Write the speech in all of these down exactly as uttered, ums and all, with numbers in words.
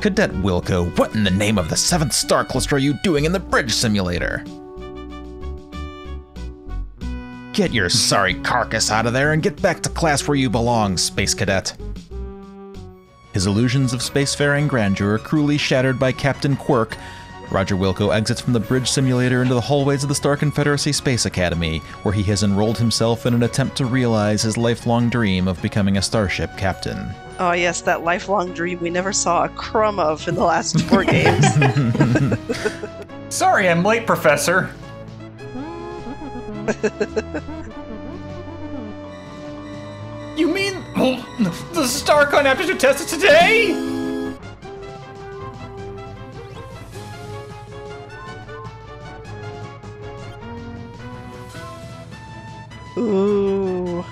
Cadet Wilco, what in the name of the seventh star cluster are you doing in the bridge simulator? Get your sorry carcass out of there and get back to class where you belong, Space Cadet. His illusions of spacefaring grandeur cruelly shattered by Captain Quirk, Roger Wilco exits from the bridge simulator into the hallways of the Star Confederacy Space Academy, where he has enrolled himself in an attempt to realize his lifelong dream of becoming a starship captain. Oh yes, that lifelong dream we never saw a crumb of in the last four games. Sorry, I'm late, Professor. You mean the StarCon aptitude test is today? Ooh.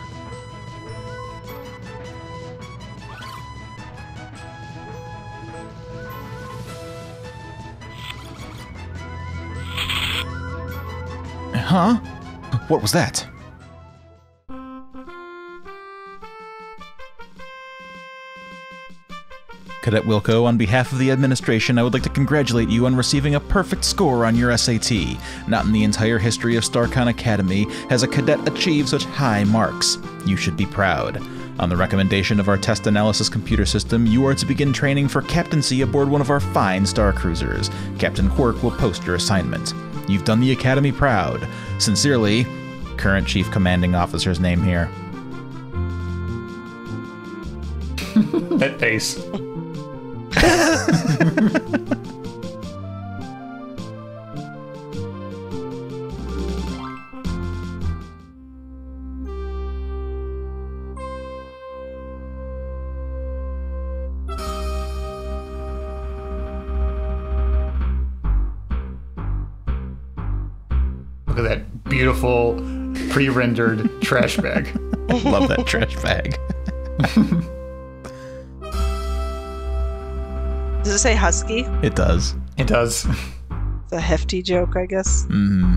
Huh? What was that? Cadet Wilco, on behalf of the administration, I would like to congratulate you on receiving a perfect score on your S A T. Not in the entire history of StarCon Academy has a cadet achieved such high marks. You should be proud. On the recommendation of our test analysis computer system, you are to begin training for captaincy aboard one of our fine star cruisers. Captain Quirk will post your assignment. You've done the Academy proud. Sincerely, current Chief Commanding Officer's name here. That face. Look at that beautiful pre-rendered trash bag. Love that trash bag. Does it say husky? It does. It does. It's a hefty joke, I guess. Mm-hmm.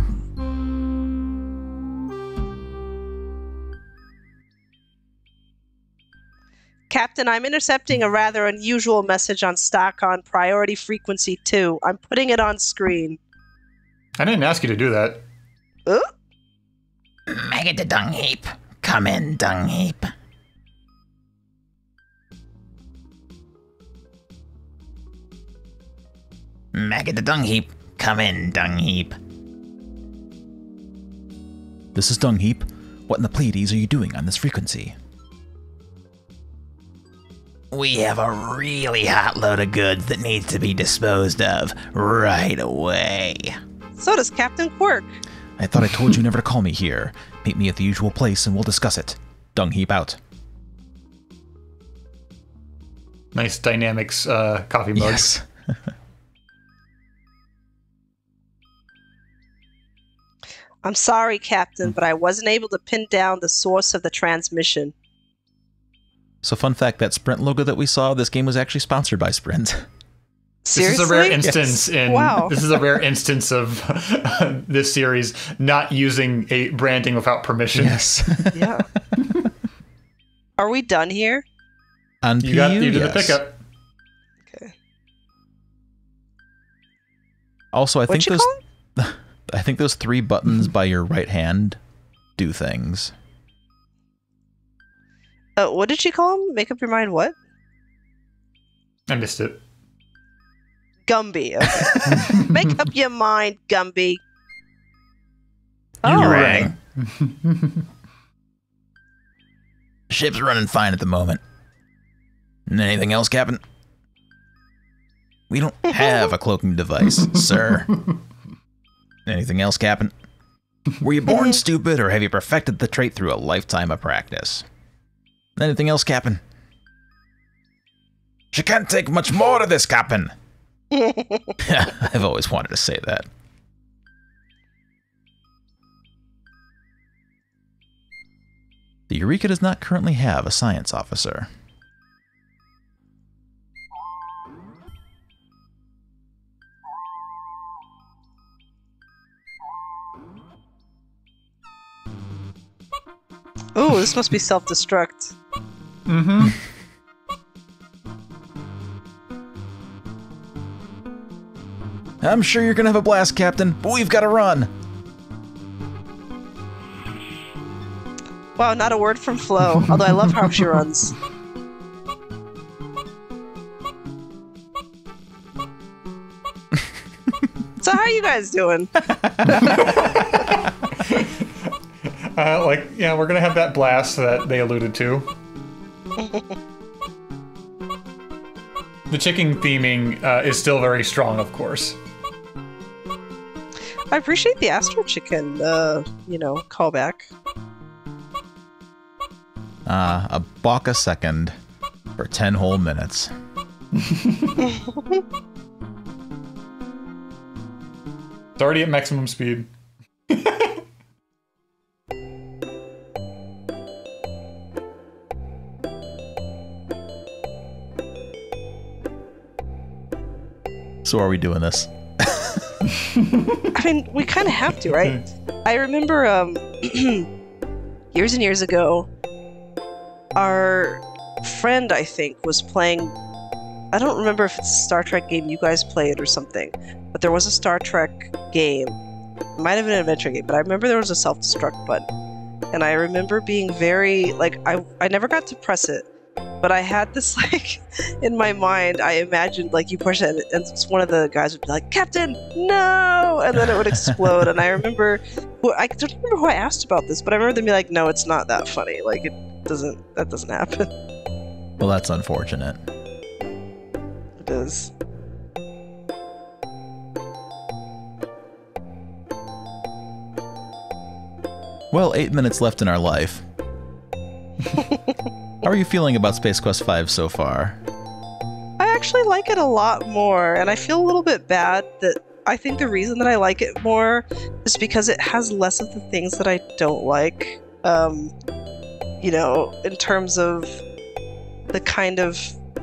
Captain, I'm intercepting a rather unusual message on StarCon Priority Frequency two. I'm putting it on screen. I didn't ask you to do that. Ooh. Maggot the dung heap. Come in, dung heap. Maggot the dung heap. Come in, dung heap. This is Dung Heap. What in the Pleiades are you doing on this frequency? We have a really hot load of goods that needs to be disposed of right away. So does Captain Quirk. I thought I told you never to call me here. Meet me at the usual place and we'll discuss it. Dung Heap out. Nice Dynamics uh, coffee mug. Yes. I'm sorry, Captain, but I wasn't able to pin down the source of the transmission. So fun fact, that Sprint logo that we saw, this game was actually sponsored by Sprint. Seriously? This is a rare instance Yes. in Wow. this is a rare instance of this series not using a branding without permission. Yes. Yeah. Are we done here? On You got P U, you did yes. the pickup. Okay. Also, I What'd think you those call him? I think those three buttons by your right hand do things. Uh, what did she call him? Make up your mind, what? I missed it. Gumby. Okay. Make up your mind, Gumby. You Oh, rang. Ship's running fine at the moment. Anything else, Captain? We don't have a cloaking device, sir. Anything else, Captain? Were you born stupid, or have you perfected the trait through a lifetime of practice? Anything else, Captain? She can't take much more of this, Captain. I've always wanted to say that. The Eureka does not currently have a science officer. Ooh, this must be self-destruct. Mm-hmm. I'm sure you're gonna have a blast, Captain, but we've gotta run. Wow, not a word from Flo, although I love how she runs. So how are you guys doing? Uh, like, yeah, we're gonna have that blast that they alluded to. The chicken theming uh, is still very strong, of course. I appreciate the Astro Chicken, uh, you know, callback. Uh, a buck a second for ten whole minutes. It's already at maximum speed. So are we doing this? I mean, we kind of have to, right? I remember um, years and years ago, our friend, I think, was playing... I don't remember if it's a Star Trek game you guys played or something, but there was a Star Trek game. It might have been an adventure game, but I remember there was a self-destruct button. And I remember being very... Like, I, I never got to press it, but I had this, like, in my mind, I imagined, like, you push it, and one of the guys would be like, Captain, no! And then it would explode. And I remember, who, I don't remember who I asked about this, but I remember them being like, no, it's not that funny. Like, it doesn't, that doesn't happen. Well, that's unfortunate. It is. Well, eight minutes left in our life. How are you feeling about Space Quest five so far? I actually like it a lot more, and I feel a little bit bad that I think the reason that I like it more is because it has less of the things that I don't like. Um, you know, in terms of the kind of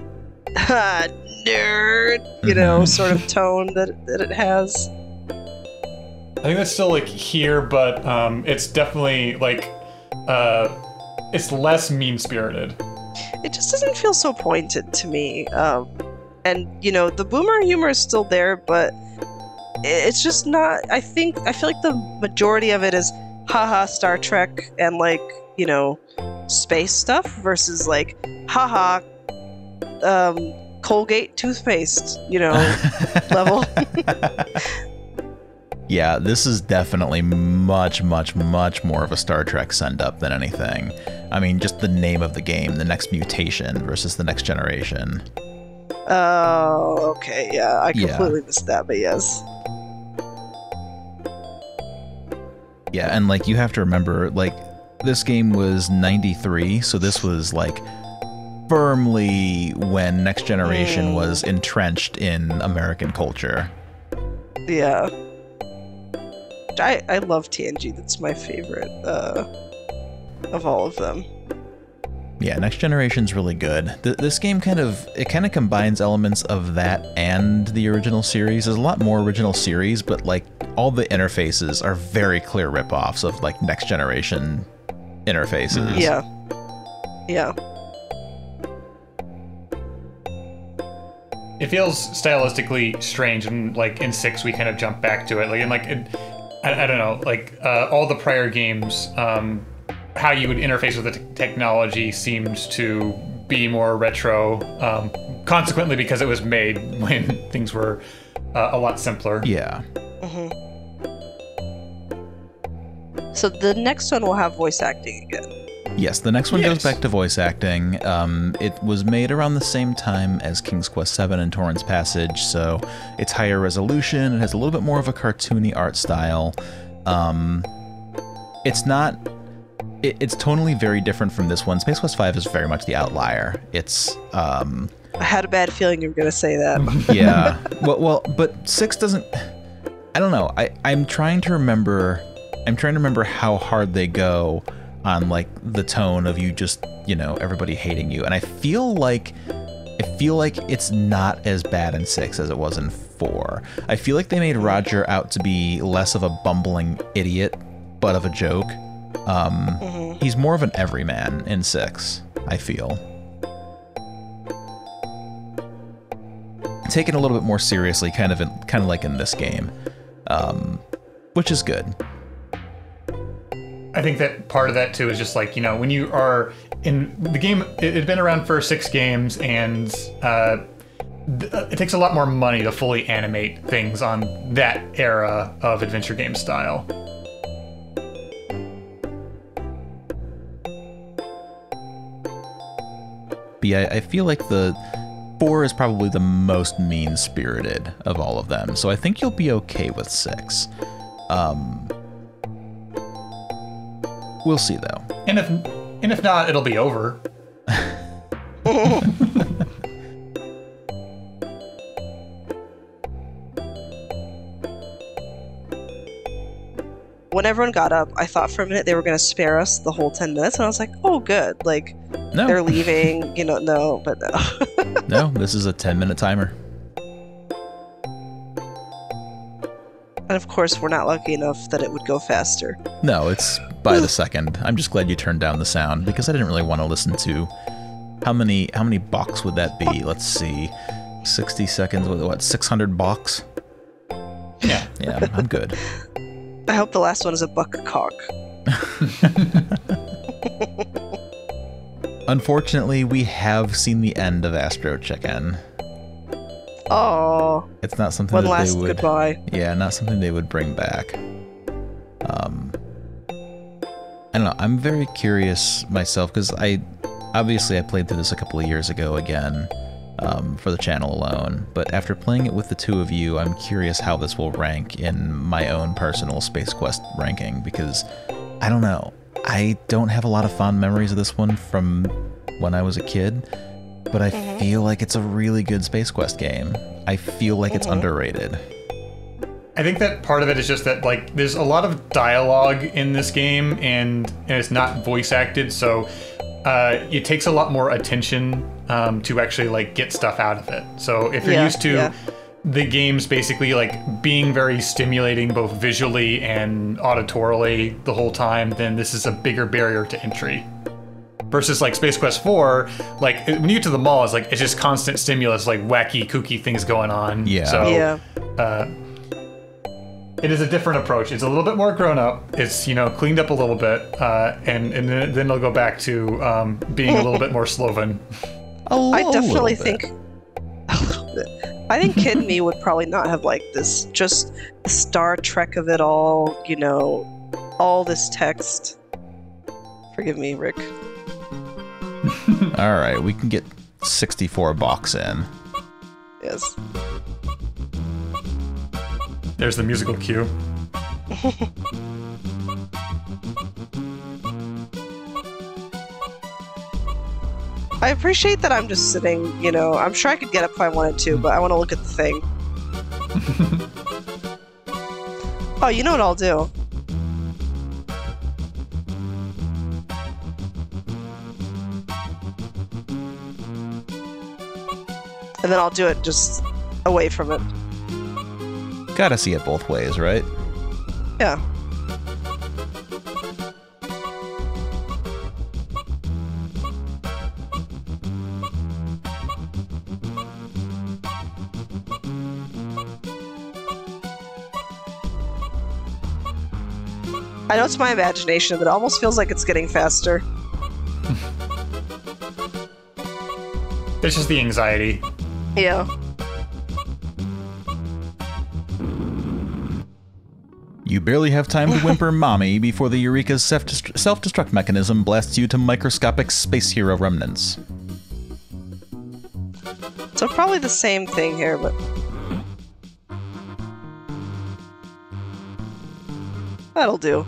nerd, you know, sort of tone that, that it has. I think that's still like here, but um, it's definitely like uh, it's less mean-spirited. It just doesn't feel so pointed to me. Um, and you know, the boomer humor is still there, but it's just not. I think I feel like the majority of it is haha Star Trek and like, you know, space stuff versus like haha um, Colgate toothpaste, you know, level. Yeah, this is definitely much, much, much more of a Star Trek send-up than anything. I mean, just the name of the game, The Next Mutation versus The Next Generation. Oh, okay, yeah, I Yeah. completely missed that, but yes. Yeah, and like you have to remember, like this game was ninety-three, so this was like firmly when Next Generation Mm. was entrenched in American culture. Yeah. I, I love T N G. That's my favorite uh, of all of them. Yeah, Next Generation's really good. Th this game kind of it kind of combines elements of that and the original series. There's a lot more original series, but like all the interfaces are very clear ripoffs of like Next Generation interfaces. Yeah. Yeah. It feels stylistically strange, and like in six we kind of jump back to it. Like in like it, I, I don't know, like uh, all the prior games, um, how you would interface with the t technology seemed to be more retro. Um, consequently, because it was made when things were uh, a lot simpler. Yeah. hmm So the next one will have voice acting again. Yes, the next one Yes. goes back to voice acting. Um, it was made around the same time as King's Quest seven and Torrent's Passage, so it's higher resolution. It has a little bit more of a cartoony art style. Um, it's not... It, it's tonally very different from this one. Space Quest five is very much the outlier. It's... Um, I had a bad feeling you were going to say that. yeah. Well, well, but six doesn't... I don't know. I, I'm trying to remember... I'm trying to remember how hard they go on like the tone of you just, you know, everybody hating you. And I feel like I feel like it's not as bad in six as it was in four. I feel like they made Roger out to be less of a bumbling idiot, but of a joke. Um, Mhm. He's more of an everyman in six, I feel. taken a little bit more seriously, kind of in, kind of like in this game, um, which is good. I think that part of that too is just like, you know, when you are in the game, it had been around for six games, and uh, th- it takes a lot more money to fully animate things on that era of adventure game style. But yeah, I feel like the four is probably the most mean-spirited of all of them, so I think you'll be okay with six. Um, we'll see though. And if and if not, it'll be over. When everyone got up, I thought for a minute they were going to spare us the whole ten minutes, and I was like, oh, good. Like, No. they're leaving, you know, no, but no. No, this is a ten minute timer. And of course, we're not lucky enough that it would go faster. No, it's by the second. I'm just glad you turned down the sound because I didn't really want to listen to how many how many box would that be? Let's see. sixty seconds with what, six hundred box? Yeah. Yeah, I'm good. I hope the last one is a buck cock. Unfortunately, we have seen the end of Astro Chicken. Oh, It's not something one that last they would goodbye. Yeah, not something they would bring back. Um I don't know, I'm very curious myself because I obviously I played through this a couple of years ago again. Um, for the channel alone, but after playing it with the two of you, I'm curious how this will rank in my own personal Space Quest ranking, because I don't know. I don't have a lot of fond memories of this one from when I was a kid, but I Mhm. feel like it's a really good Space Quest game. I feel like it's Mhm. underrated. I think that part of it is just that, like, there's a lot of dialogue in this game, and, and it's not voice acted, so uh, it takes a lot more attention um, to actually, like, get stuff out of it. So if you're Yeah, used to yeah. the games basically, like, being very stimulating both visually and auditorily the whole time, then this is a bigger barrier to entry. Versus, like, Space Quest four, like, when you get to the mall, it's like, it's just constant stimulus, like, wacky, kooky things going on. Yeah. So, Yeah. uh, it is a different approach. It's a little bit more grown up. It's, you know, cleaned up a little bit, uh, and and then then it'll go back to um, being a little bit more Sloven. A I little definitely bit. think a little bit. I think Kid Me would probably not have liked this. Just the Star Trek of it all, you know, all this text. Forgive me, Rick. All right, we can get sixty-four box in. Yes. There's the musical cue. I appreciate that I'm just sitting, you know, I'm sure I could get up if I wanted to, but I want to look at the thing. Oh, you know what I'll do? And then I'll do it just away from it. Gotta see it both ways, right? Yeah. I know it's my imagination, but it almost feels like it's getting faster. It's just the anxiety. Yeah. You barely have time to whimper mommy before the Eureka's self-dest- self-destruct mechanism blasts you to microscopic space hero remnants. So probably the same thing here, but... That'll do.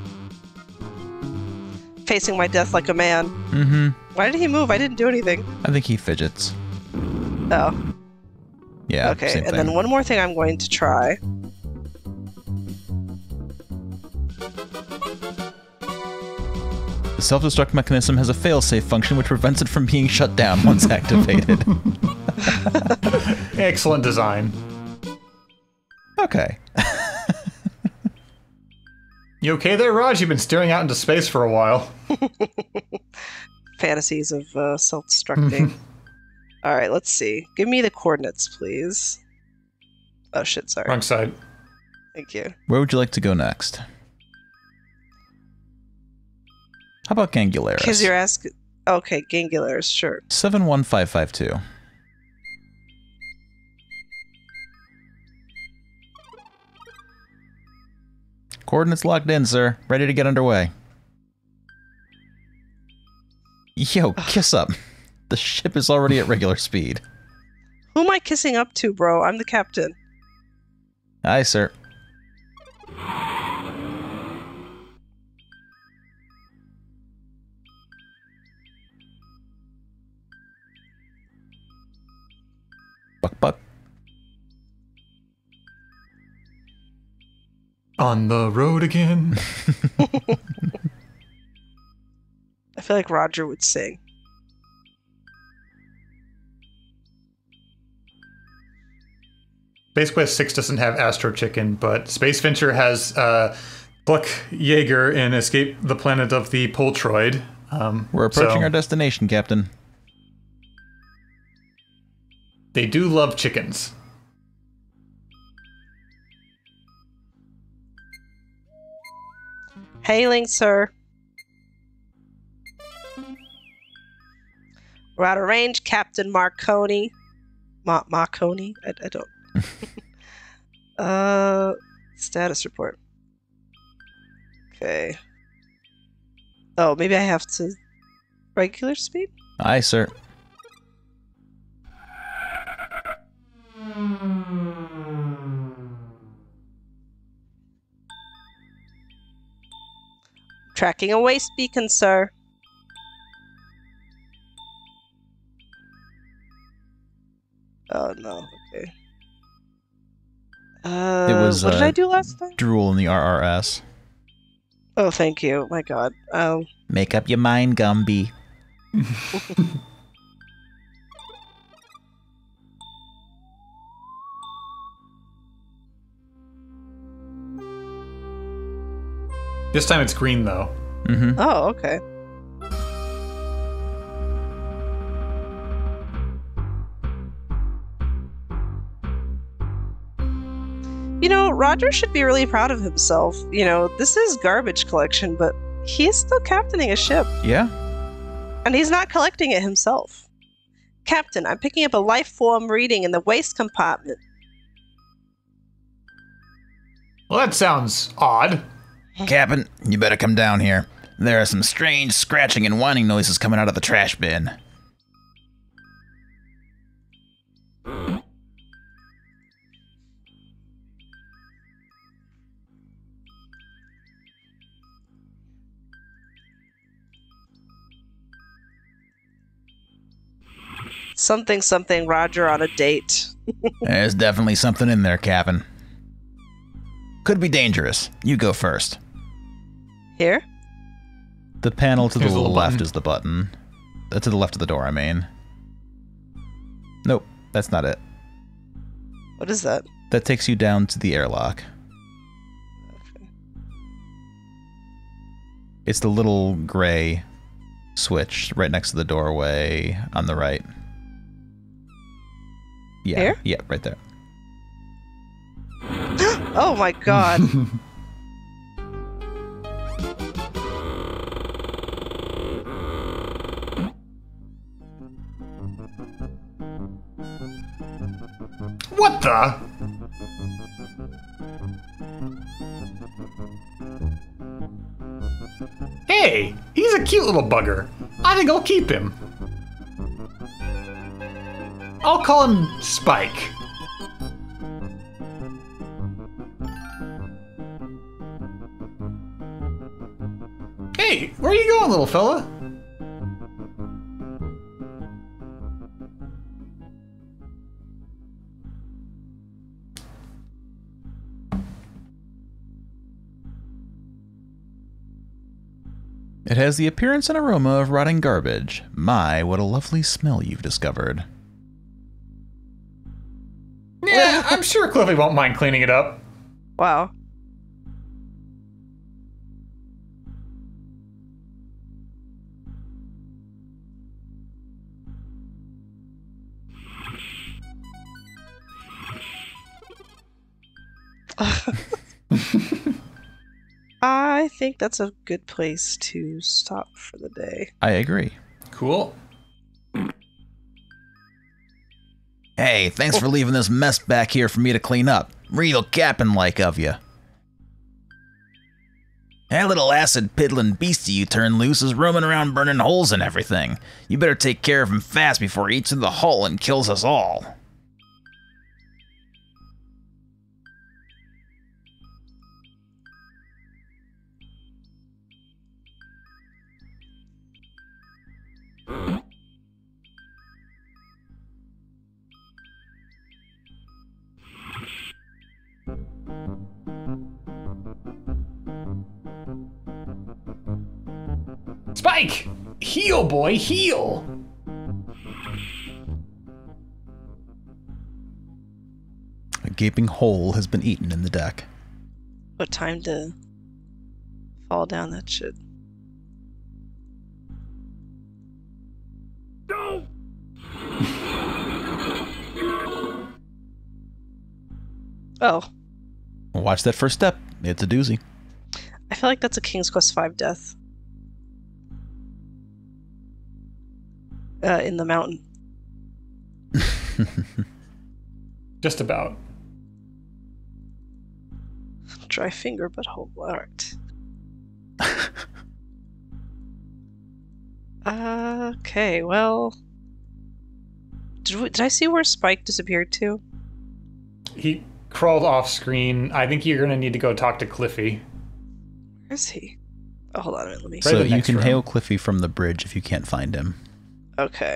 Facing my death like a man. Mm-hmm. Why did he move? I didn't do anything. I think he fidgets. Oh, Yeah, okay. same And thing. then one more thing I'm going to try. The self-destruct mechanism has a fail-safe function which prevents it from being shut down once activated. Excellent design. Okay. You okay there, Raj? You've been staring out into space for a while. Fantasies of uh, self-destructing. All right, let's see. Give me the coordinates, please. Oh shit, sorry. Wrong side. Thank you. Where would you like to go next? How about Gangularis? Because you're asking. Okay, Gangularis, sure. seven one five five two. Coordinates locked in, sir. Ready to get underway. Yo, kiss up. The ship is already at regular speed. Who am I kissing up to, bro? I'm the captain. Aye, sir. Buck, buck. On the road again. I feel like Roger would sing. Space Quest six doesn't have Astro Chicken, but Space Venture has uh, Buck Yeager in Escape the Planet of the Poltroid. Um, We're approaching so our destination, Captain. They do love chickens. Hailing, sir. We're out of range, Captain Marconi. Ma Marconi? I, I don't. uh, status report. Okay. Oh, maybe I have to. Regular speed? Aye, sir. Tracking a waste beacon, sir. Oh no, okay. Uh, It was, what did uh, I do last time? Drool in the R R S. Oh, thank you. My God. Um, Make up your mind, Gumby. This time it's green, though. Mm-hmm. oh, okay. You know, Roger should be really proud of himself. You know, this is garbage collection, but he's still captaining a ship, Yeah? and he's not collecting it himself. Captain, I'm picking up a life form reading in the waste compartment. Well, that sounds odd. Captain, you better come down here. There are some strange scratching and whining noises coming out of the trash bin. Something, something, Roger on a date. There's definitely something in there, Captain. Could be dangerous. You go first. Here? The panel to the There's a little left button. is the button. Uh, to the left of the door, I mean. Nope, that's not it. What is that? That takes you down to the airlock. Okay. It's the little gray switch right next to the doorway on the right. Yeah, Here? yeah, right there. Oh my God. What the? Hey, he's a cute little bugger. I think I'll keep him. I'll call him Spike. Hey, where are you going, little fella? It has the appearance and aroma of rotting garbage. My, what a lovely smell you've discovered. Yeah, I'm sure Cliffy won't mind cleaning it up. Wow. I think that's a good place to stop for the day. I agree. Cool. Hey, thanks for leaving this mess back here for me to clean up. Real captain-like of you. That little acid-piddling beastie you turned loose is roaming around burning holes and everything. You better take care of him fast before he eats through the hull and kills us all. Spike! Heal, boy, heal! A gaping hole has been eaten in the deck. What time to fall down that shit? Oh, Watch that first step. It's a doozy. I feel like that's a King's Quest five death. Uh, in the mountain. Just about. Dry finger, but hold. Alright. Okay, well... Did, we, did I see where Spike disappeared to? He crawled off screen. I think you're gonna need to go talk to Cliffy. Where is he? Oh, hold on a minute, let me... Right So in the you next can room. hail Cliffy from the bridge if you can't find him. Okay.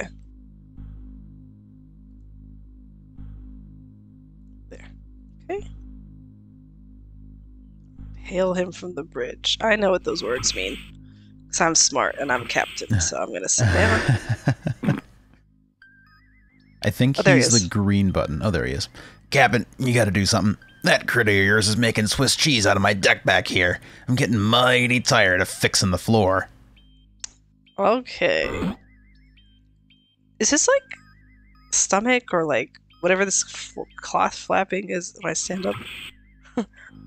There. Okay. Hail him from the bridge. I know what those words mean. Because I'm smart and I'm captain, so I'm gonna sit down. I think Oh, there he he's is. the green button. Oh, there he is. Captain, you gotta do something. That critter of yours is making Swiss cheese out of my deck back here. I'm getting mighty tired of fixing the floor. Okay. Is this like stomach or like whatever this f- cloth flapping is when I stand up? I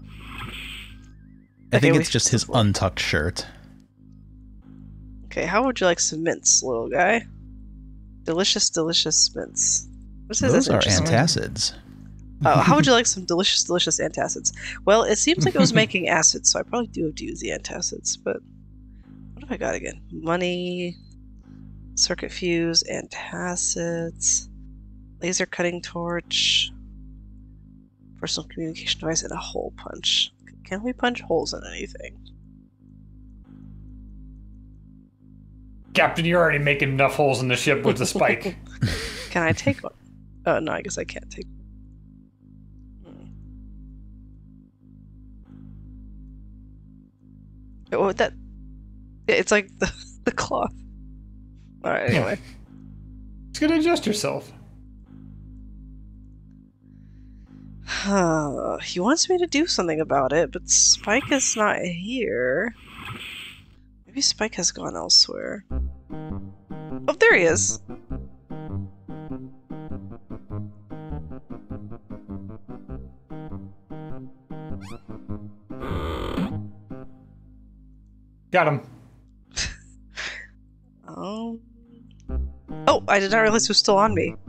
Okay, think we it's just fixed his the floor. untucked shirt. Okay, how would you like some mints, little guy? Delicious, delicious mints. What's this? Those That's are interesting. antacids. Oh, how would you like some delicious, delicious antacids? Well, it seems like it was making acid, so I probably do have to use the antacids, but what have I got again? Money, circuit fuse, antacids, laser cutting torch, personal communication device, and a hole punch. Can we punch holes in anything? Captain, you're already making enough holes in the ship with the spike. Can I take one? Oh, no, I guess I can't take one. Oh, that... It's like the, the cloth. Alright, anyway. Just gonna adjust yourself. He wants me to do something about it, but Spike is not here. Maybe Spike has gone elsewhere. Oh, there he is! Got him. Um... Oh, I did not realize he was still on me.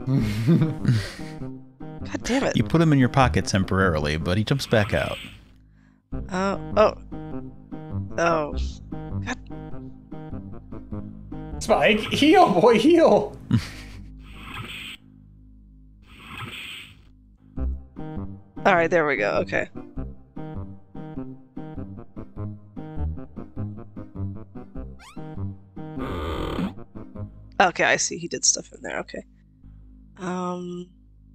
God damn it. You put him in your pocket temporarily, but he jumps back out. Uh, oh. Oh. God. Spike, heal, boy, heal. Alright, there we go. Okay. Okay, I see. He did stuff in there. Okay. Um...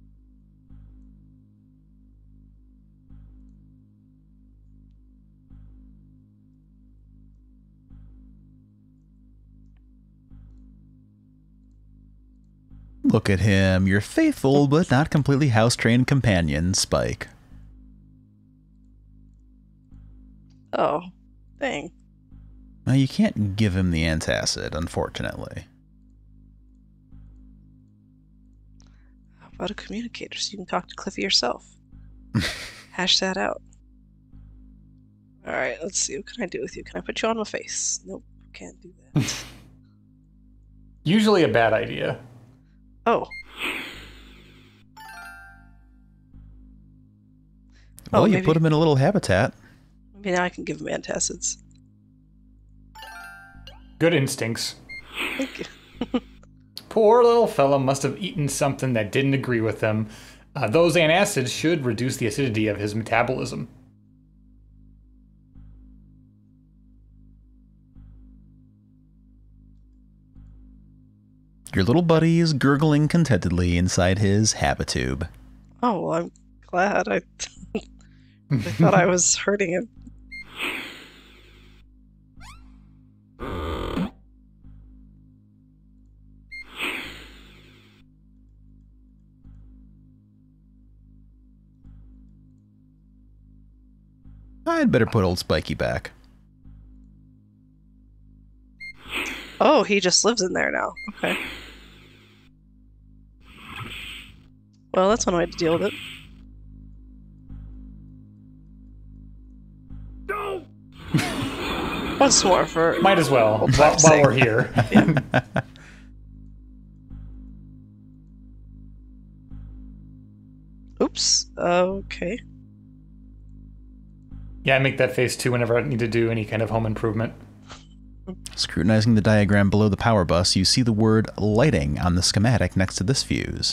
Look at him, your faithful but not completely house-trained companion, Spike. Oh. Dang. Now, you can't give him the antacid, unfortunately. How about a communicator so you can talk to Cliffy yourself? Hash that out. All right, let's see. What can I do with you? Can I put you on my face? Nope, can't do that. Usually a bad idea. Oh. Well, Oh, you maybe- put him in a little habitat. Maybe now I can give him antacids. Good instincts. Thank you. Poor little fella must have eaten something that didn't agree with him. Uh, those antacids should reduce the acidity of his metabolism. Your little buddy is gurgling contentedly inside his habitube. Oh, well, I'm glad. I, I thought I was hurting him. I'd better put old Spiky back. Oh, he just lives in there now. Okay. Well, that's one way to deal with it. Once more for... Might as well, Old while, time's while sake. we're here. Oops. Okay. Yeah, I make that face too whenever I need to do any kind of home improvement. Scrutinizing the diagram below the power bus, you see the word lighting on the schematic next to this fuse.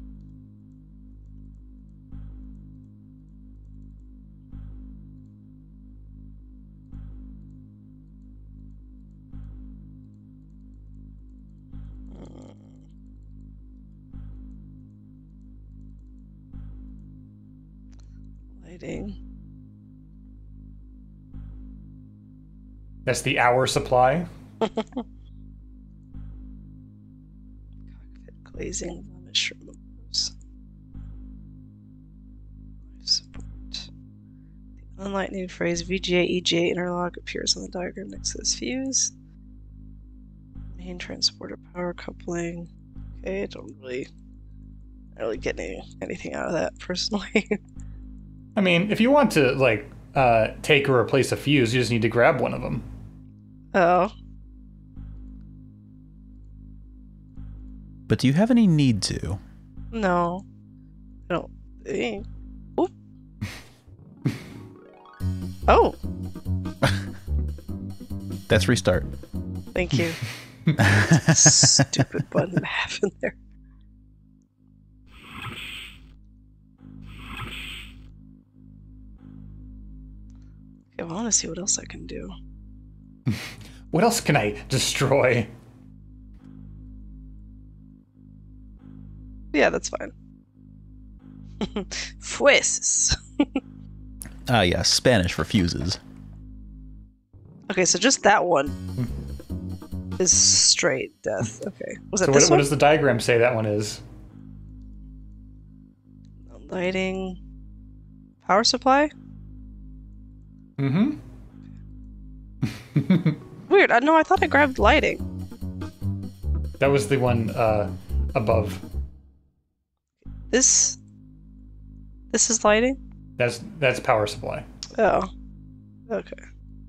Lighting. That's the hour supply. Cockpit glazing blemish removers. Life support. The unlightning phrase V G A E G A interlock appears on the diagram next to this fuse. Main transporter power coupling. Okay, I don't really, I don't really get any, anything out of that personally. I mean, if you want to, like, uh, take or replace a fuse, you just need to grab one of them. Oh. But do you have any need to? No. I don't think. Oop. Oh, That's restart. thank you. Stupid button happened there. Okay, well, I want to see what else I can do. What else can I destroy? Yeah, that's fine. Fueses. Ah, yes, Spanish for fuses. Okay, so just that one is straight death. Okay, was that So this what, what one? does the diagram say that one is? Lighting, power supply. Mm-hmm. Weird. I know. I thought I grabbed lighting. That was the one uh, above. This. This is lighting. That's that's power supply. Oh. Okay.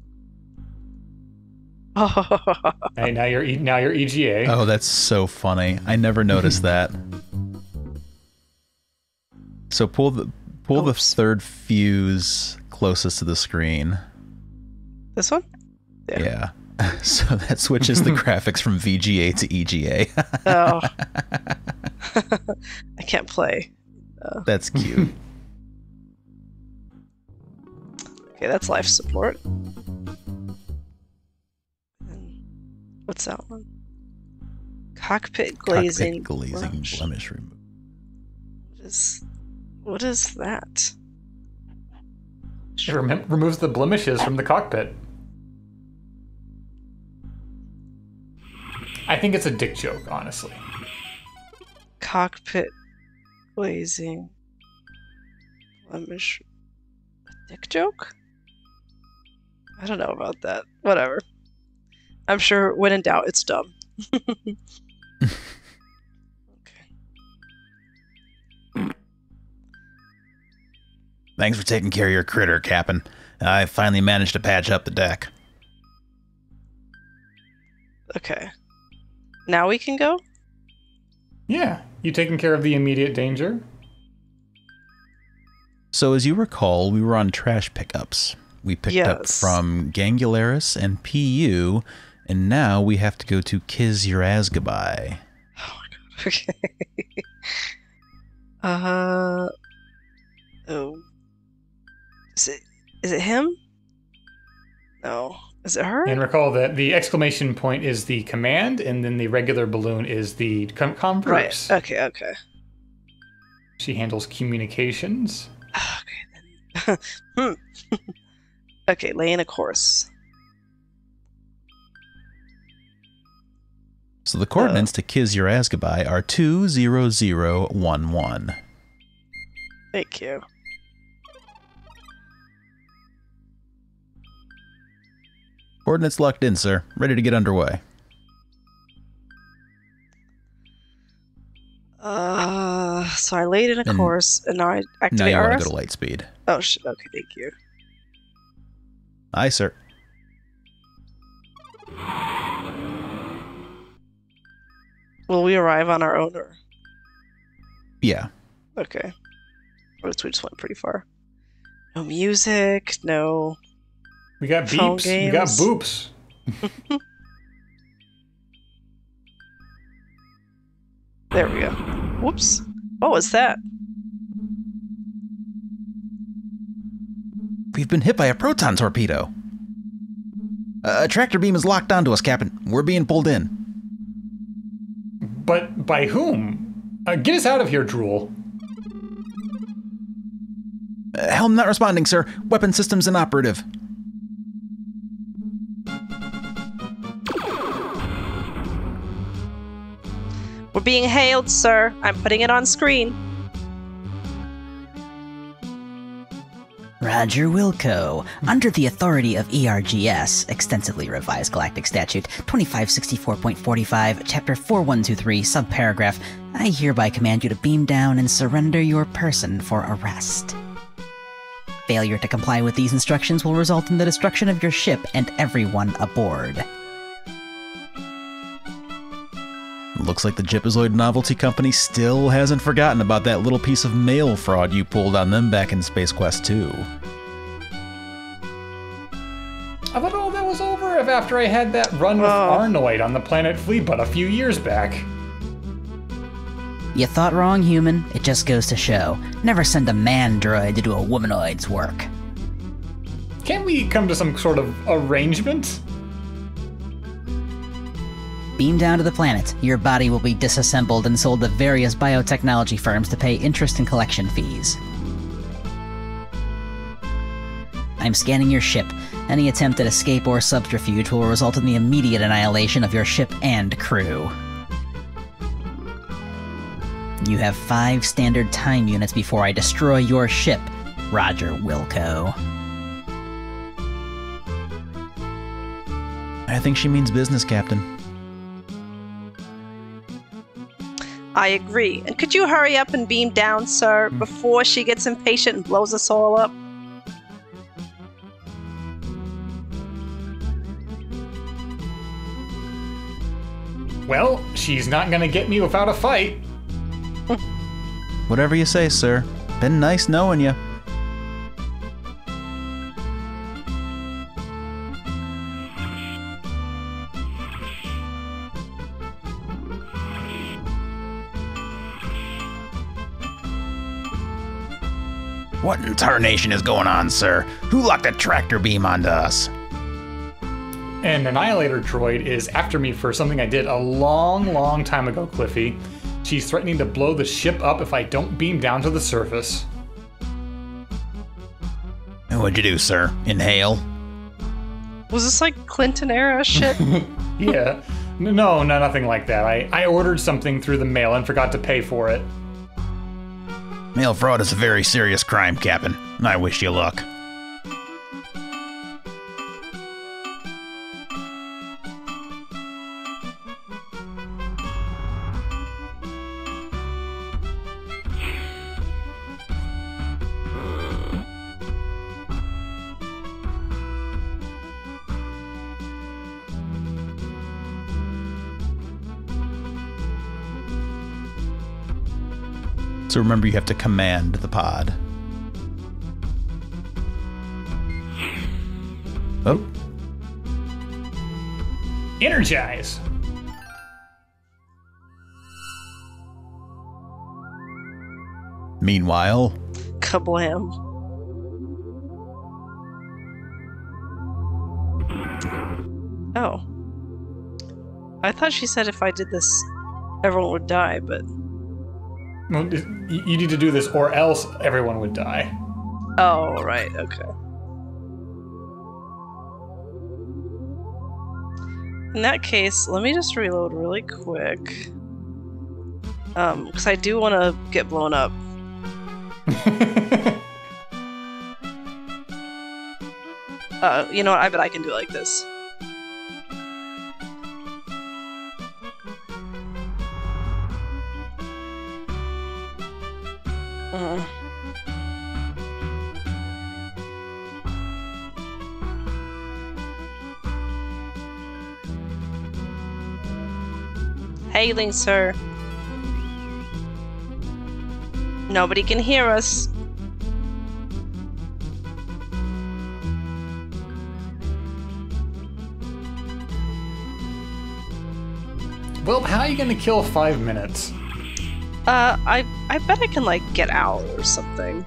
Oh. Hey, now you're E- now you're E G A. Oh, that's so funny. I never noticed that. So pull the pull the Oops. third fuse closest to the screen. This one? Yeah. Yeah. So that switches the graphics from V G A to E G A. Oh. I can't play. Uh, That's cute. okay, that's life support. And what's that one? Cockpit glazing. Cockpit glazing blemish. blemish removal. What is, what is that? It rem- removes the blemishes from the cockpit. I think it's a dick joke, honestly. Cockpit glazing blemish. A dick joke? I don't know about that. Whatever. I'm sure when in doubt, it's dumb. Okay. Thanks for taking care of your critter, Cap'n. I finally managed to patch up the deck. Okay. Now we can go? Yeah, you taking care of the immediate danger? So as you recall, we were on trash pickups. We picked Yes. up from Gangularis and P U, and now we have to go to Kiz-Urazgabai. Oh my god. Okay. uh. Oh. Is it? Is it him? No. Is it her? And recall that the exclamation point is the command, and then the regular balloon is the com- converse. Right. Okay. Okay. She handles communications. Okay then. hmm. Okay. Lay in a course. So the coordinates to Kiz-Urazgabai are two zero zero one one. Thank you. Coordinates locked in, sir. Ready to get underway. Uh, so I laid in a And course, and now I Now activate you want R to S? go to light speed. Oh, shit. Okay, thank you. Aye, sir. Will we arrive on our own, or? Yeah. Okay. What if we just went pretty far? No music, no... We got Phone beeps. We got games. boops. There we go. Whoops. What was that? We've been hit by a proton torpedo. A tractor beam is locked onto us, Captain. We're being pulled in. But by whom? Uh, get us out of here, Drool. Uh, helm not responding, sir. Weapon systems inoperative. We're being hailed, sir. I'm putting it on screen. Roger Wilco. Under the authority of E R G S, Extensively Revised Galactic Statute, twenty-five sixty-four point forty-five, Chapter four one two three, Subparagraph, I hereby command you to beam down and surrender your person for arrest. Failure to comply with these instructions will result in the destruction of your ship and everyone aboard. Looks like the Jipazoid Novelty Company still hasn't forgotten about that little piece of mail fraud you pulled on them back in Space Quest two. I thought all that was over after I had that run with Oh. Arnoid on the planet Fleabud a few years back. You thought wrong, human. It just goes to show. Never send a man droid to do a womanoid's work. Can't we come to some sort of arrangement? Beam down to the planet. Your body will be disassembled and sold to various biotechnology firms to pay interest and collection fees. I'm scanning your ship. Any attempt at escape or subterfuge will result in the immediate annihilation of your ship and crew. You have five standard time units before I destroy your ship, Roger Wilco. I think she means business, Captain. I agree. And could you hurry up and beam down, sir, before she gets impatient and blows us all up? Well, she's not gonna get me without a fight. Whatever you say, sir. Been nice knowing you. What in tarnation is going on, sir? Who locked a tractor beam onto us? An Annihilator droid is after me for something I did a long, long time ago, Cliffy. She's threatening to blow the ship up if I don't beam down to the surface. And what'd you do, sir? Inhale? Was this like Clinton era shit? Yeah. No, no, nothing like that. I, I ordered something through the mail and forgot to pay for it. Mail fraud is a very serious crime, Captain. I wish you luck. So remember, you have to command the pod. Oh. Energize. Meanwhile, Kablam. Oh. I thought she said if I did this, everyone would die, but... Well, you you need to do this or else everyone would die. Oh, right, okay. In that case, let me just reload really quick. Um, because I do want to get blown up. uh, you know what? I bet I can do it like this. Uh. Hailing, sir. Nobody can hear us. Well, how are you gonna kill five minutes? Uh, I I bet I can like get out or something.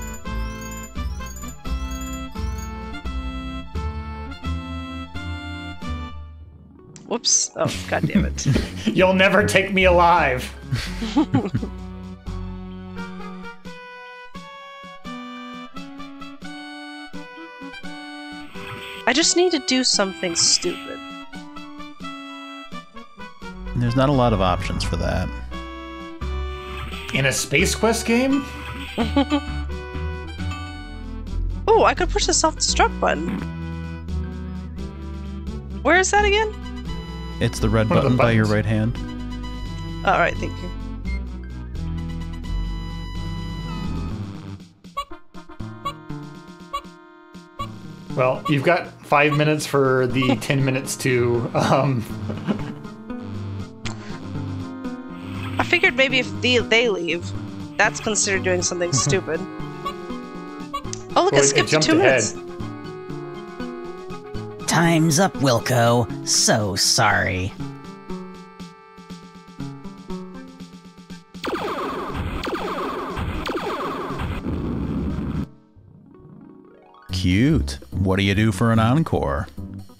Whoops! Oh, god damn it! You'll never take me alive. I just need to do something stupid. there's not a lot of options for that. In a Space Quest game? Oh, I could push the self-destruct button. Where is that again? It's the red One of the button by your buttons. right hand. Alright, thank you. Well, you've got five minutes for the ten minutes to, um... I figured maybe if they, they leave, that's considered doing something stupid. Oh, look, Well, it it skipped to jumped two ahead. minutes. Time's up, Wilco. So sorry. Cute. What do you do for an encore?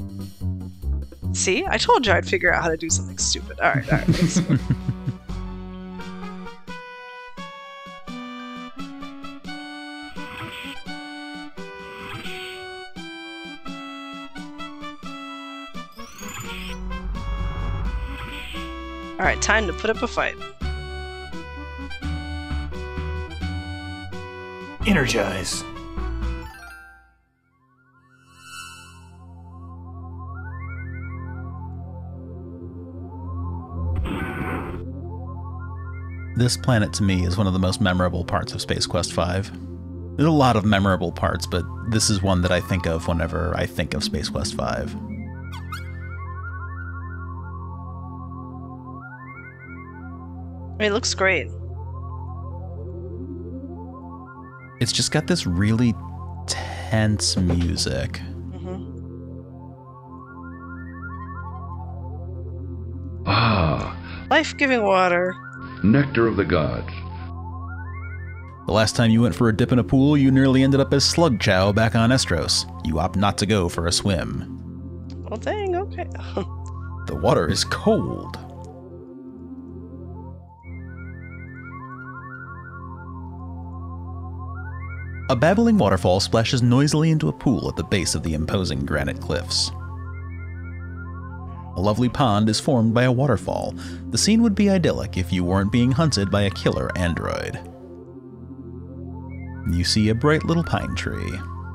See? I told you I'd figure out how to do something stupid. Alright, alright. let's- Alright, time to put up a fight. Energize. This planet to me is one of the most memorable parts of Space Quest five. There's a lot of memorable parts, but this is one that I think of whenever I think of Space Quest five. I mean, it looks great. It's just got this really tense music. hmm Ah, Life-giving water. nectar of the gods. The last time you went for a dip in a pool, you nearly ended up as Slug Chow back on Estros. You opt not to go for a swim. Well, dang, okay. The water is cold. A babbling waterfall splashes noisily into a pool at the base of the imposing granite cliffs. A lovely pond is formed by a waterfall. The scene would be idyllic if you weren't being hunted by a killer android. You see a bright little pine tree.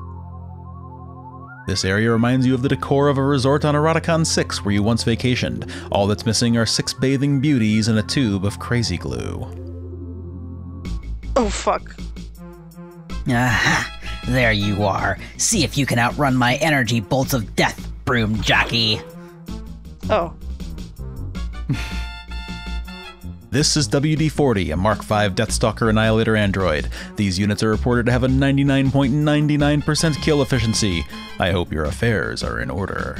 This area reminds you of the decor of a resort on Eroticon six where you once vacationed. All that's missing are six bathing beauties and a tube of crazy glue. Oh, fuck. Aha! There you are. See if you can outrun my energy bolts of death, broom jockey. Oh. This is W D forty, a Mark five Deathstalker Annihilator android. These units are reported to have a ninety-nine point nine nine percent kill efficiency. I hope your affairs are in order.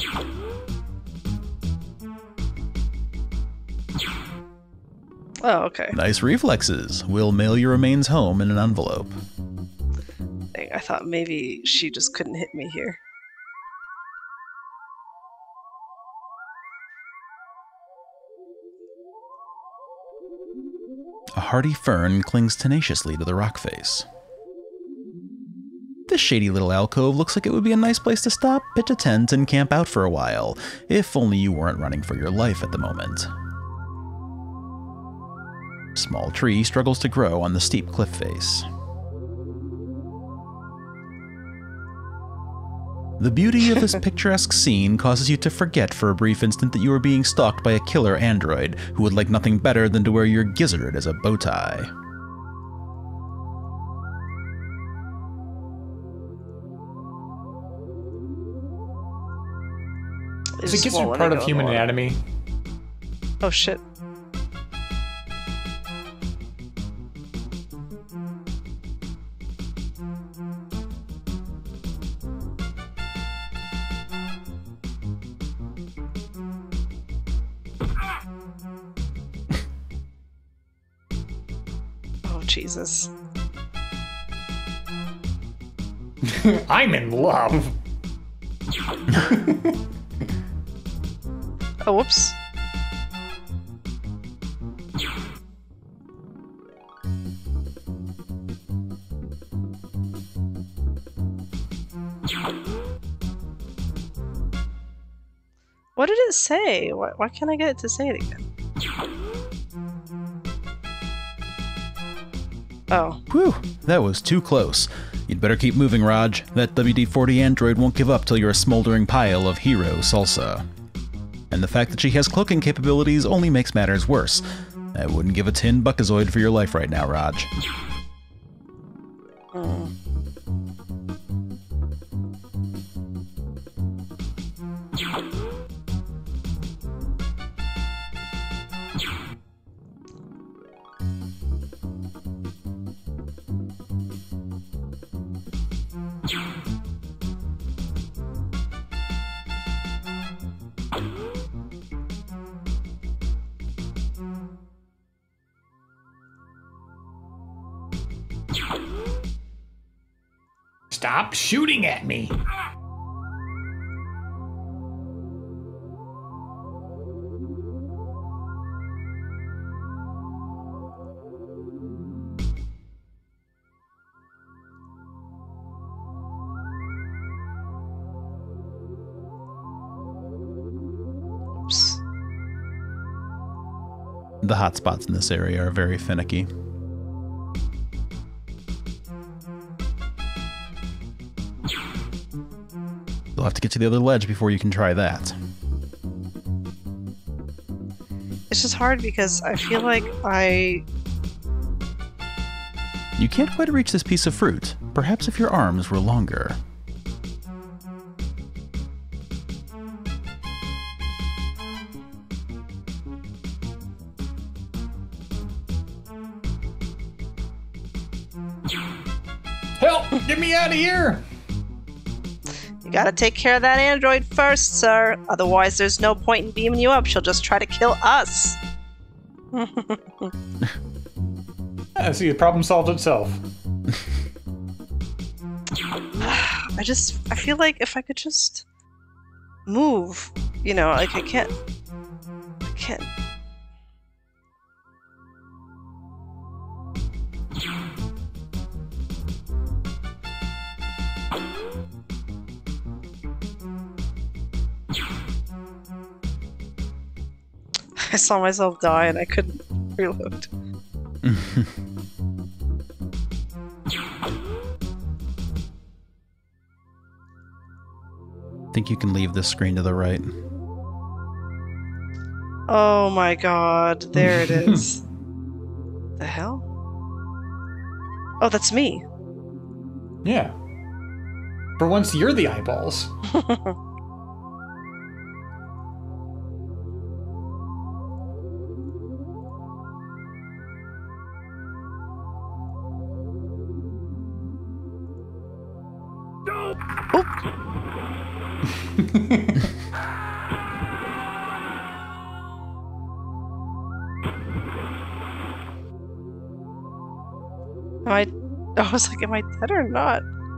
Oh, okay. Nice reflexes. We'll mail your remains home in an envelope. Dang, I thought maybe she just couldn't hit me here. A hardy fern clings tenaciously to the rock face. This shady little alcove looks like it would be a nice place to stop, pitch a tent, and camp out for a while, if only you weren't running for your life at the moment. Small tree struggles to grow on the steep cliff face. The beauty of this picturesque scene causes you to forget for a brief instant that you are being stalked by a killer android who would like nothing better than to wear your gizzard as a bow tie. Is a gizzard part of human anatomy? Oh shit. Jesus. I'm in love. Oh, whoops. What did it say? Why, why can't I get it to say it again? Oh. Whew, that was too close. You'd better keep moving, Raj. That W D forty android won't give up till you're a smoldering pile of hero salsa. And the fact that she has cloaking capabilities only makes matters worse. I wouldn't give a tin buckazoid for your life right now, Raj. Mm. Stop shooting at me. Oops. The hotspots in this area are very finicky. You'll have to get to the other ledge before you can try that. It's just hard because I feel like I... You can't quite reach this piece of fruit. Perhaps if your arms were longer. Help! Get me out of here! You gotta take care of that android first, sir. Otherwise, there's no point in beaming you up. She'll just try to kill us. I see, the problem solved itself. I just, I feel like if I could just move, you know, like I can't, I can't. I saw myself die and I couldn't reload. Think you can leave this screen to the right. Oh my god, there it is. The hell? Oh, that's me. Yeah. For once, you're the eyeballs. Am I? I was like, am I dead or not?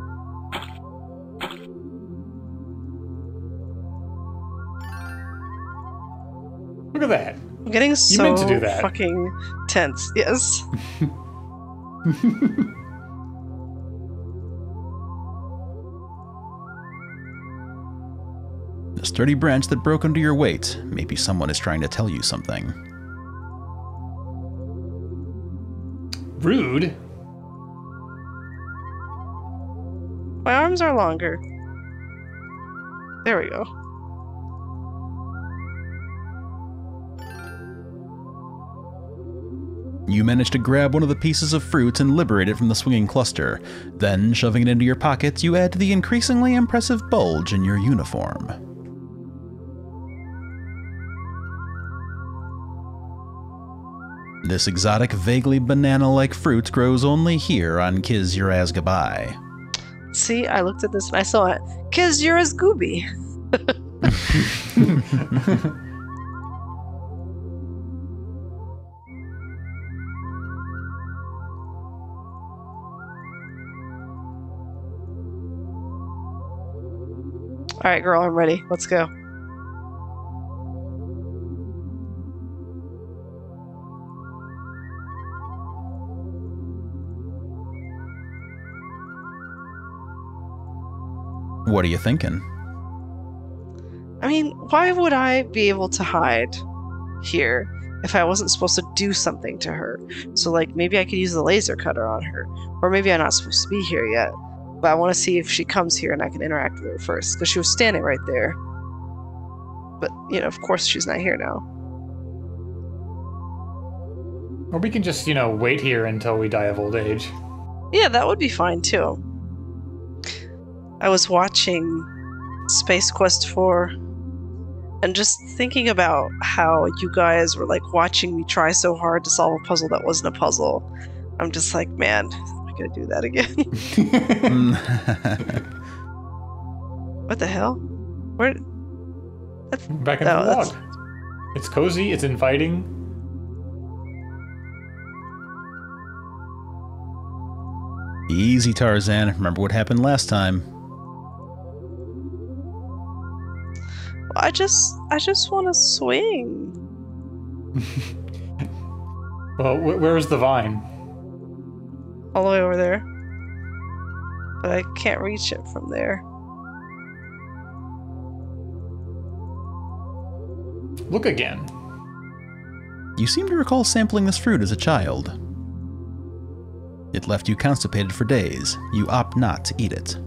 Look at that. I'm getting You so meant to do that. fucking tense. Yes. A sturdy branch that broke under your weight. Maybe someone is trying to tell you something. Rude. My arms are longer. There we go. You manage to grab one of the pieces of fruit and liberate it from the swinging cluster. Then, shoving it into your pocket, you add to the increasingly impressive bulge in your uniform. This exotic, vaguely banana-like fruit grows only here on Kiz-Urazgabai. See, I looked at this and I saw it. Kiz, you're as Gooby. Alright, girl, I'm ready. Let's go. What are you thinking? I mean, why would I be able to hide here if I wasn't supposed to do something to her? So, like, maybe I could use the laser cutter on her. Or maybe I'm not supposed to be here yet. But I want to see if she comes here and I can interact with her first. Because she was standing right there. But, you know, of course she's not here now. Or we can just, you know, wait here until we die of old age. Yeah, that would be fine, too. I was watching Space Quest four and just thinking about how you guys were like watching me try so hard to solve a puzzle that wasn't a puzzle. I'm just like, man, am I gonna do that again? What the hell? Where? That's, Back in no, the that's- log. It's cozy, it's inviting. Easy, Tarzan. Remember what happened last time. I just, I just want to swing. Well, wh- where's the vine? All the way over there. But I can't reach it from there. Look again. You seem to recall sampling this fruit as a child. It left you constipated for days. You opt not to eat it.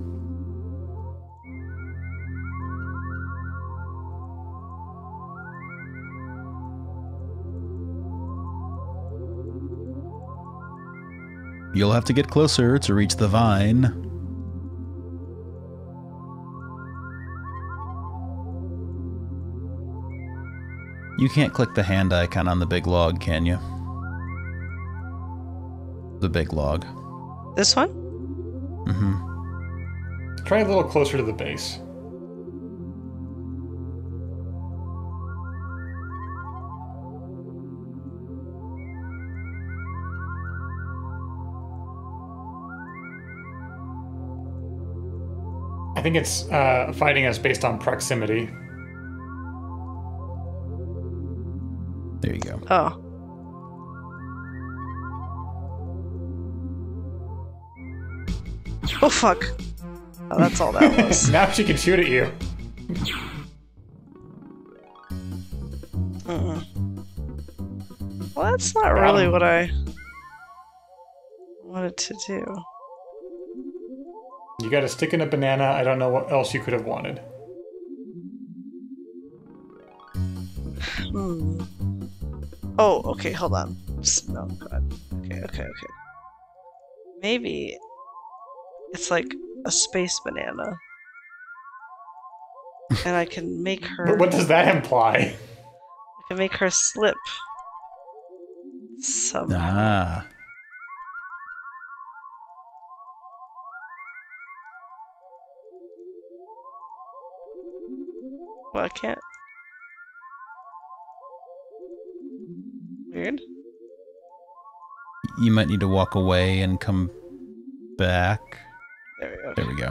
You'll have to get closer to reach the vine. You can't click the hand icon on the big log, can you? The big log. This one? Mm-hmm. Try a little closer to the base. I think it's uh, fighting us based on proximity. There you go. Oh. Oh, fuck. Oh, that's all that was. Now she can shoot at you. Mm-mm. Well, that's not Got really him. what I wanted to do. You got a stick and a banana. I don't know what else you could have wanted. Hmm. Oh, okay, hold on. S- No, God. Okay, okay, okay. Maybe it's like a space banana. And I can make her But what does that imply? I can make her slip somehow. Ah. Well, I can't. Weird. You might need to walk away and come back. There we go. There we go.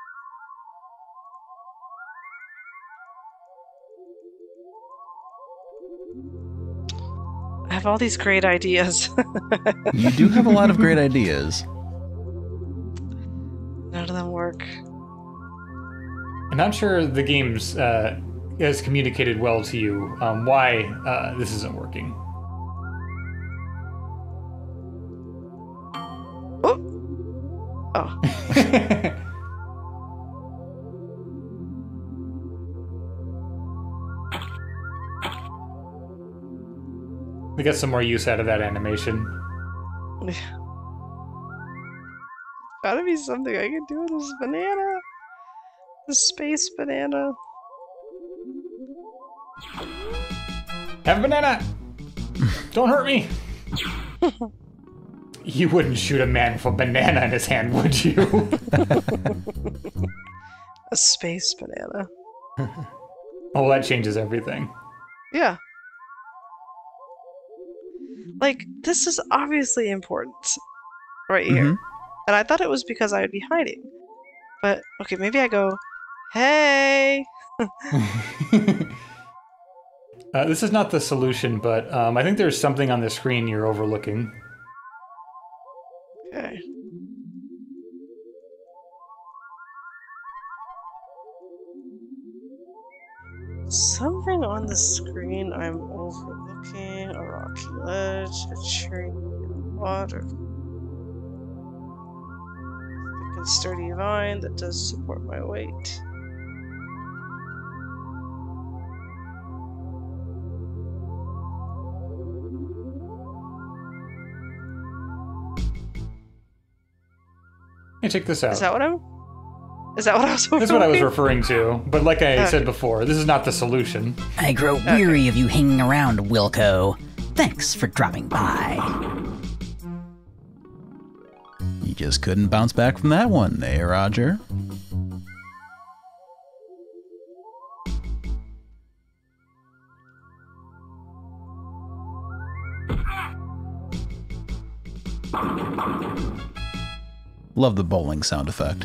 I have all these great ideas. You do have a lot of great ideas. None of them work. I'm not sure the game's uh, has communicated well to you um, why uh, this isn't working. Oh. Oh. We got some more use out of that animation. Gotta be something I can do with this banana. The space banana. Have a banana! Don't hurt me! You wouldn't shoot a man with a banana in his hand, would you? A space banana. Oh, that changes everything. Yeah. Like, this is obviously important. Right here. Mhm. And I thought it was because I would be hiding. But, okay, maybe I go, hey! uh, this is not the solution, but um, I think there's something on the screen you're overlooking. Okay. Something on the screen I'm overlooking. A rocky ledge, a tree, water. Thick and sturdy vine that does support my weight. Hey, check this out. Is that what I'm? Is that what I was overlooking? That's what I was referring to. But like I Okay. said before, this is not the solution. I grow weary of you hanging around, Wilco. Thanks for dropping by. You just couldn't bounce back from that one, eh, Roger? Love the bowling sound effect.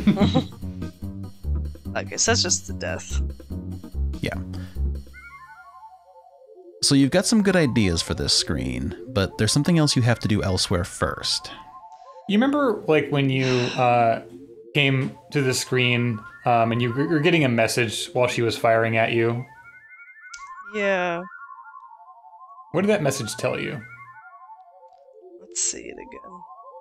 Okay, so that's just the death. Yeah. So you've got some good ideas for this screen, but there's something else you have to do elsewhere first. You remember, like, when you uh, came to the screen um, and you were getting a message while she was firing at you? Yeah. What did that message tell you? Let's see it again.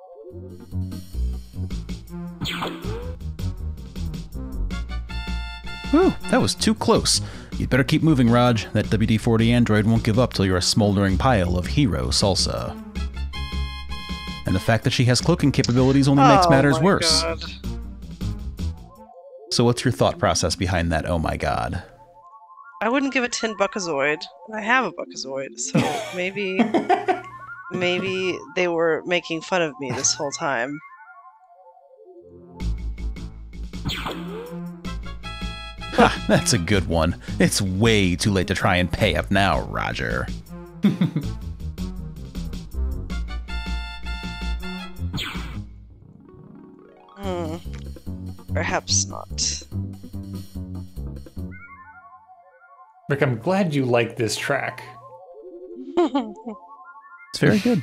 Whew, that was too close. You'd better keep moving, Raj. That W D forty android won't give up till you're a smoldering pile of hero salsa. And the fact that she has cloaking capabilities only makes Oh matters my worse. God. So what's your thought process behind that, oh my god? I wouldn't give a tin buckazoid. I have a buckazoid, so maybe maybe they were making fun of me this whole time. Ha, that's a good one. It's way too late to try and pay up now, Roger. Hmm. Perhaps not. Rick, I'm glad you like this track. It's very good.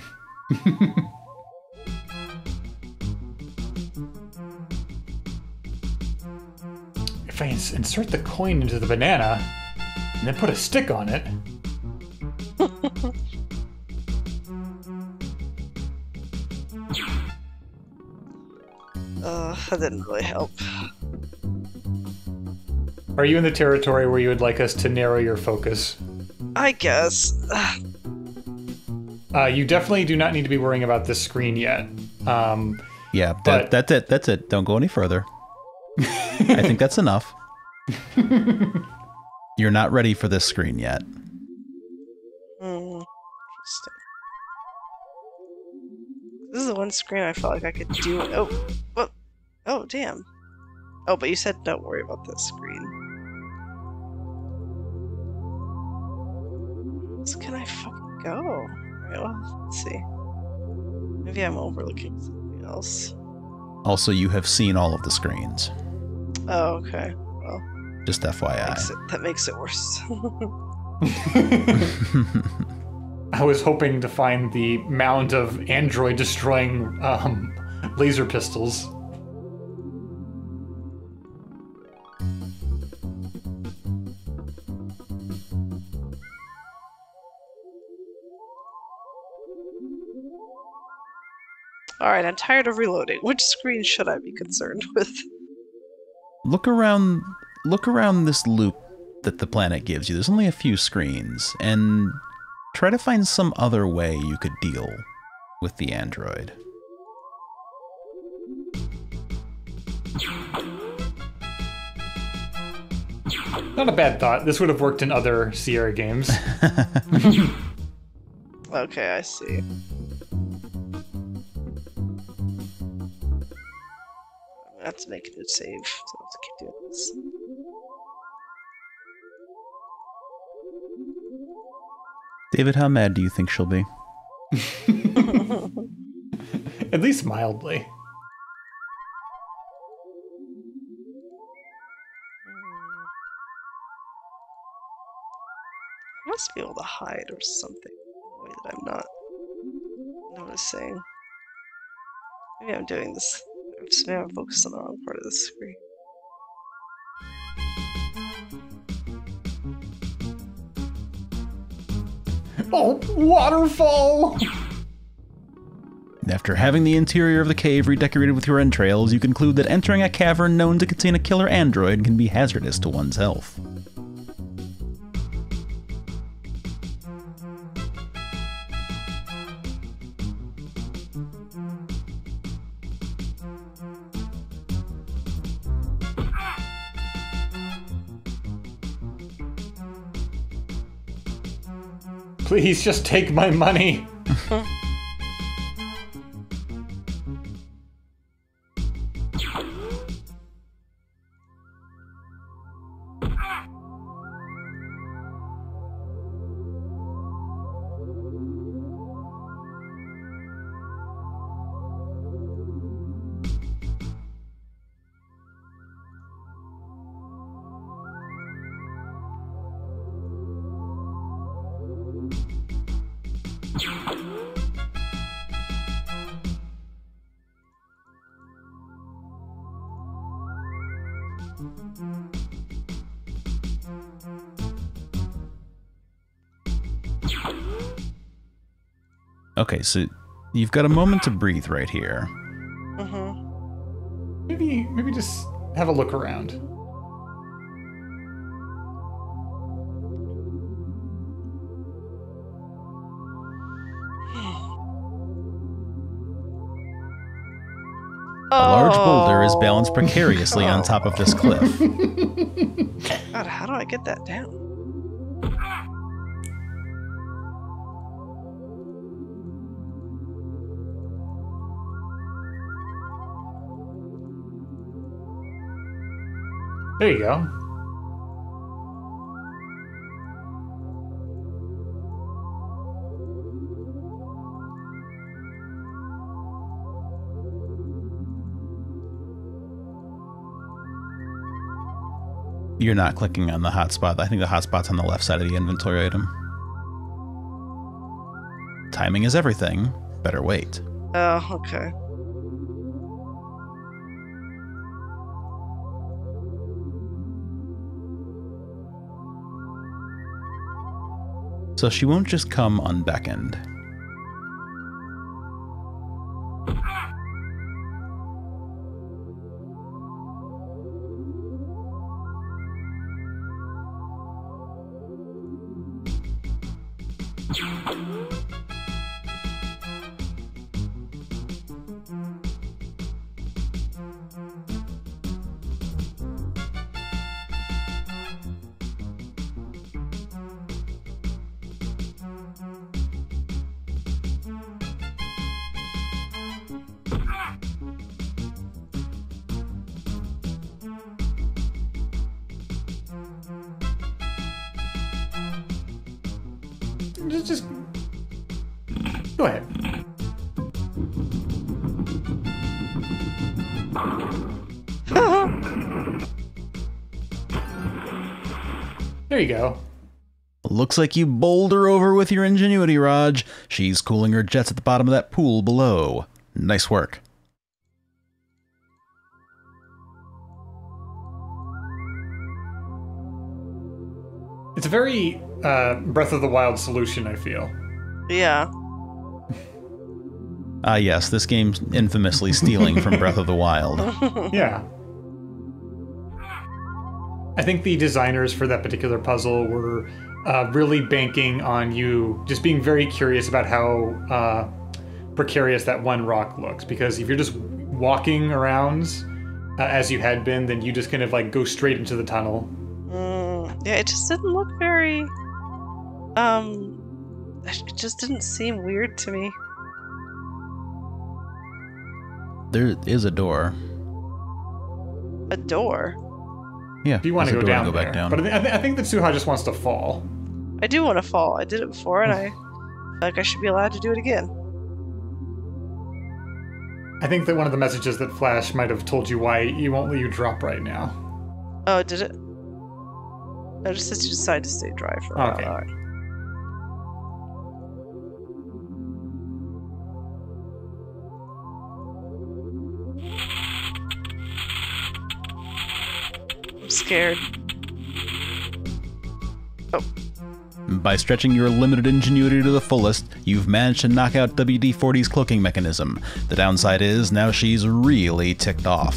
If I ins- insert the coin into the banana and then put a stick on it, Uh, that didn't really help. are you in the territory where you would like us to narrow your focus? I guess. Ugh. Uh, you definitely do not need to be worrying about this screen yet. Um, Yeah, But- that, that's it. That's it. Don't go any further. I think that's enough. You're not ready for this screen yet. Hmm. Interesting. This is the one screen I felt like I could do it. Oh, what? Oh, damn. Oh, but you said don't worry about this screen. So can I fucking go? Alright, well, let's see. Maybe I'm overlooking something else. Also, you have seen all of the screens. Oh, okay. Well, just F Y I. Makes it, that makes it worse. I was hoping to find the mound of android destroying um, laser pistols. Alright, I'm tired of reloading. Which screen should I be concerned with? Look around look around this loop that the planet gives you. There's only a few screens, and try to find some other way you could deal with the android. Not a bad thought. This would have worked in other Sierra games. Okay, I see. I have to make a new save, so I have to keep doing this. David, how mad do you think she'll be? At least mildly. I must be able to hide or something in a way that I'm not noticing. Maybe I'm doing this. Maybe I'm focused on the wrong part of the screen. Oh, waterfall! After having the interior of the cave redecorated with your entrails, you conclude that entering a cavern known to contain a killer android can be hazardous to one's health. Please just take my money. Okay, so you've got a moment to breathe right here. Mm-hmm. Maybe, maybe just have a look around. A large boulder is balanced precariously on top of this cliff. God, how do I get that down? There you go. You're not clicking on the hotspot. I think the hotspot's on the left side of the inventory item. Timing is everything. Better wait. Oh, okay. So she won't just come unbeckoned. just, just go ahead. There you go. Looks like you bowled her over with your ingenuity, Raj. She's cooling her jets at the bottom of that pool below. Nice work. It's a very uh, Breath of the Wild solution, I feel. Yeah. Ah, yes, this game's infamously stealing from Breath of the Wild. Yeah. I think the designers for that particular puzzle were uh, really banking on you just being very curious about how uh, precarious that one rock looks. Because if you're just walking around uh, as you had been, then you just kind of like go straight into the tunnel. Mm, yeah, it just didn't look very... Um... It just didn't seem weird to me. There is a door. A door? Yeah, If you want to there's go a door down go there. back down. But I, th- I, th- I think that Suha just wants to fall. I do want to fall. I did it before, and I feel like I should be allowed to do it again. I think that one of the messages that Flash might have told you why he won't let you drop right now. Oh, did it? No, it just says you decide to stay dry for a while. Okay. All right. I'm scared. Oh. By stretching your limited ingenuity to the fullest, you've managed to knock out W D forty's cloaking mechanism. The downside is, now she's really ticked off.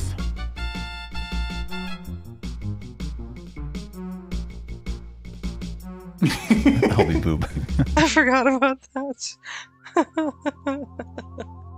I'll be boob. I forgot about that.